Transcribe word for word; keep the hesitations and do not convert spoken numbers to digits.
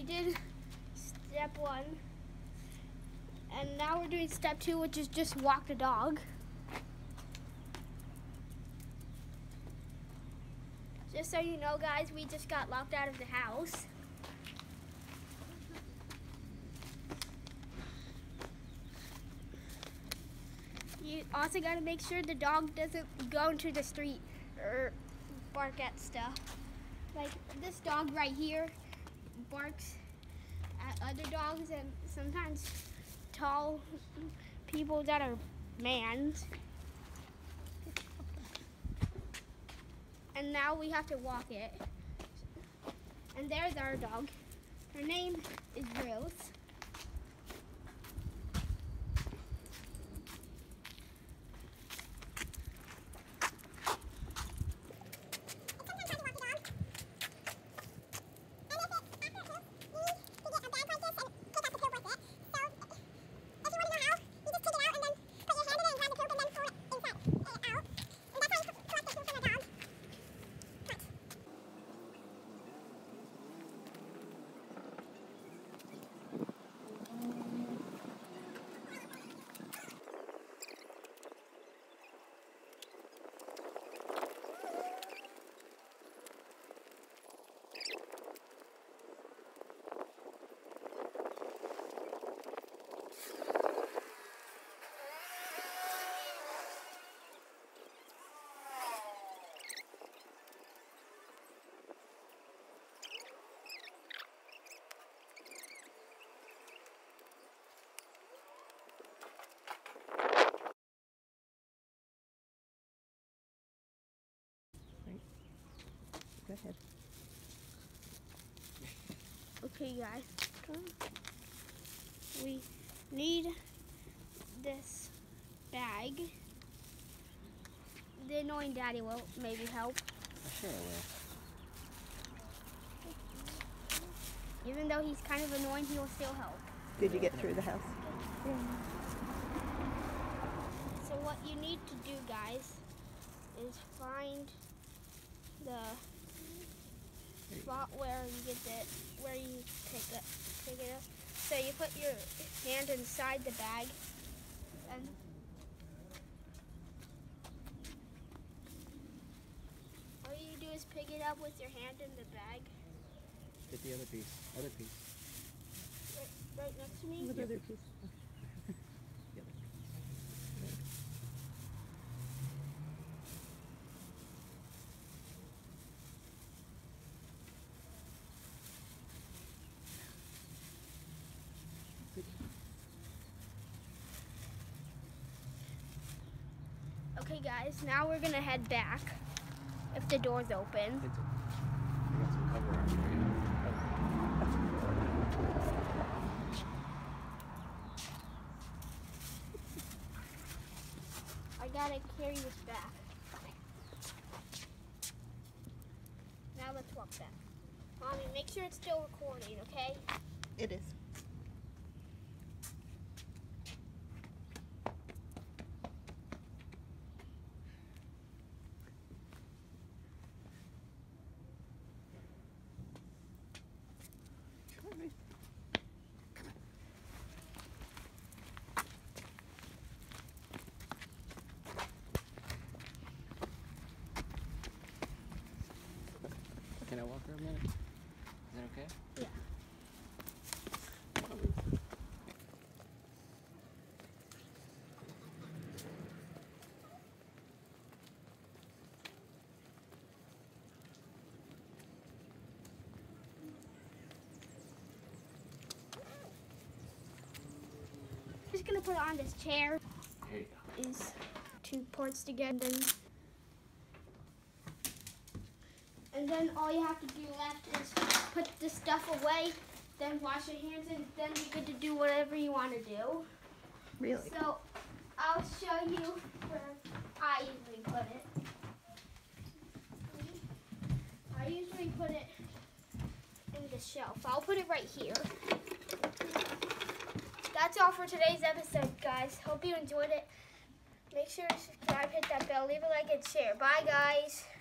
did step one. And now we're doing step two, which is just walk the dog. Just so you know, guys, we just got locked out of the house. You also got to make sure the dog doesn't go into the street or bark at stuff. Like this dog right here barks at other dogs and sometimes tall people that are mans. And now we have to walk it. And there's our dog. Her name is Rose. Go ahead. Okay, guys. We need this bag. The annoying daddy will maybe help. Sure I will. Even though he's kind of annoying, he will still help. Did you get through the house? Yeah. So what you need to do, guys, is find the spot where you get it, where you pick it, pick it up. So you put your hand inside the bag, and all you do is pick it up with your hand in the bag. Get the other piece. Other piece. Right, right next to me. What other piece? The other. Okay, guys. Now we're gonna head back. If the door's open. It's okay. I got some cover art for you. I gotta carry this back. Now let's walk back. Mommy, make sure it's still recording, okay? It is. Can I walk her a minute? Is that okay? Yeah. Come on, Ruth. Just gonna put it on this chair. Here you go. Is two parts together. And then all you have to do left is put the stuff away, then wash your hands, and then you get to do whatever you want to do. Really? So I'll show you where I usually put it. I usually put it in the shelf. I'll put it right here. That's all for today's episode, guys. Hope you enjoyed it. Make sure to subscribe, hit that bell, leave a like, and share. Bye, guys.